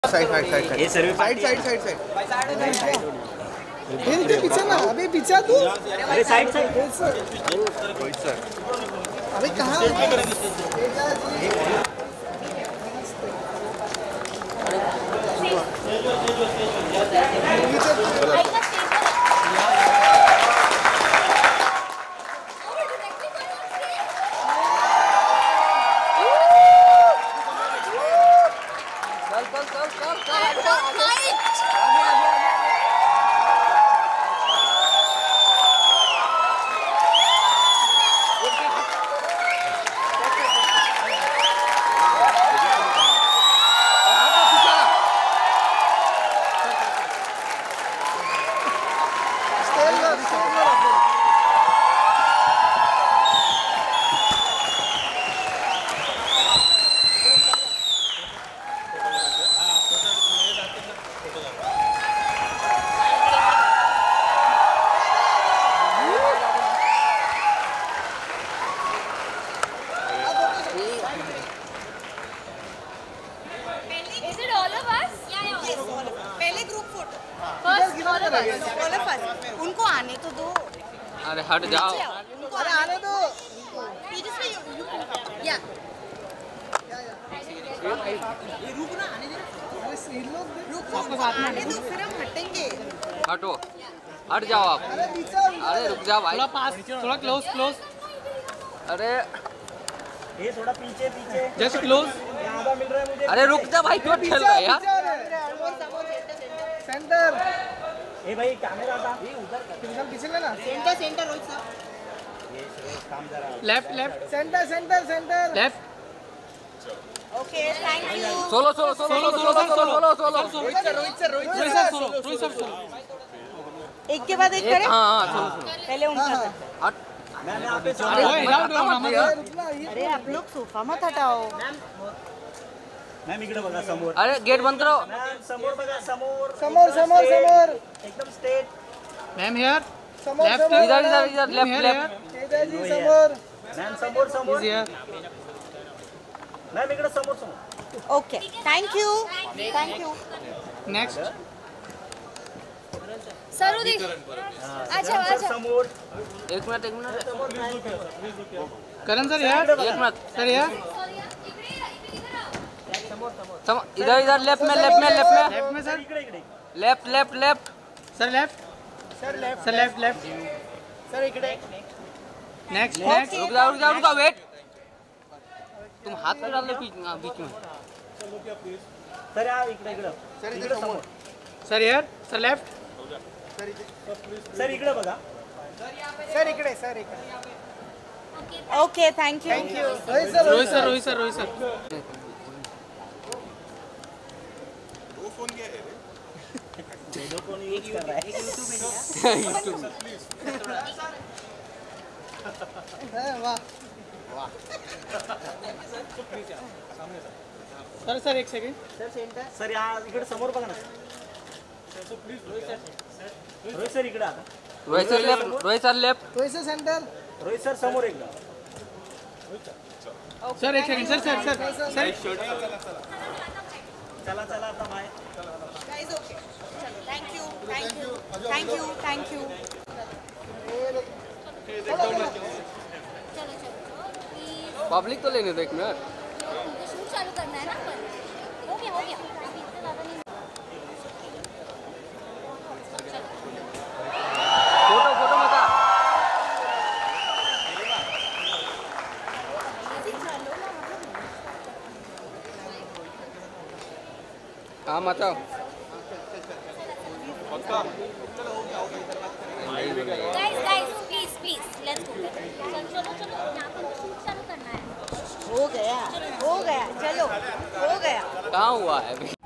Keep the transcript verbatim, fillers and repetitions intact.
Side side side side side side side side ये पीछे ना, अबे पीछे तू। अरे साइड साइड रोहित सर, अबे कहाँ उनको आने तो दो। अरे हट जाओ, अरे आने दो। या रुक ना, आने दे। रुक आने दो, फिर हम हटेंगे। हटो, हट जाओ आप। अरे रुक जाओ भाई, थोड़ा पास, थोड़ा क्लोज क्लोज। अरे ये थोड़ा पीछे पीछे, जस्ट क्लोज। आधा मिल रहा है मुझे। अरे रुक जा भाई, क्यों खेल रहा है यार। सेंटर ए भाई कैमरा था, ये उधर कर, पीछे लेना। Centre centre Rohit sir. Left left centre centre centre left. Okay thank you. Solo solo solo solo solo solo solo solo Rohit sir Rohit sir Rohit Rohit sir solo, Rohit sir solo. एक के बाद एक करें। हाँ हाँ सोलो सोलो। पहले उनका था। हट। मैं यहां पे अरे हिलाओ दो ना मत। अरे आप लोग सोफा मत हटाओ। मैम इकडे बघा समोर। अरे गेट बंद करो। मैम समोर बघा, समोर समोर समोर समोर एकदम स्ट्रेट। मैम हियर समोर लेफ्ट, समोर इधर इधर इधर लेफ्ट लेफ्ट। इधर जी समोर। मैम समोर समोर हियर। मैम इकडे समोर समोर। Okay thank you thank you. Next सरुदी अच्छा अच्छा समोर। एक मिनट एक मिनट करण सर यार, एक मिनट सर यार इधर इधर लेफ्ट में लेफ्ट में लेफ्ट में लेफ्ट में सर, इकडे इकडे left left left sir left sir left sir left left sir इकडे। Next next. रुक जाओ रुक जाओ रुक जाओ वेट। तुम हाथ में डाल ले बीच में बीच में। सर यार इकडे इकडे सर इधर समोर। सर यार, सर लेफ्ट सर इकडे बघा। सर इकडे सर इकडे। Okay thank you thank you Rohit sir Rohit sir Rohit sir Rohit sir. वो फोन क्या है रे? दो फोन यूज कर रहा है। वाह सर सर एक सेकंड सर सेंटर सर यहाँ इकडे समोर बघा ना। रोहित सर इकडे आता। Rohit sir left Rohit sir left Rohit sir centre Rohit sir समोर एकदा। सर एक second sir sir sir sir चला चला आता bye. Guys okay thank you thank you thank you thank you. Public तो लेने दो एक मिनट। शूट चालू करना है ना अपन। हो गया हो गया अभी इतना ज़्यादा नहीं। फोटो फोटो मचा। हाँ मचाओ। Guys guys please please let's go. चलो चलो चलो यहाँ पर शूट चालू करना है। हो गया हो गया चलो हो गया। कहाँ हुआ है अभी?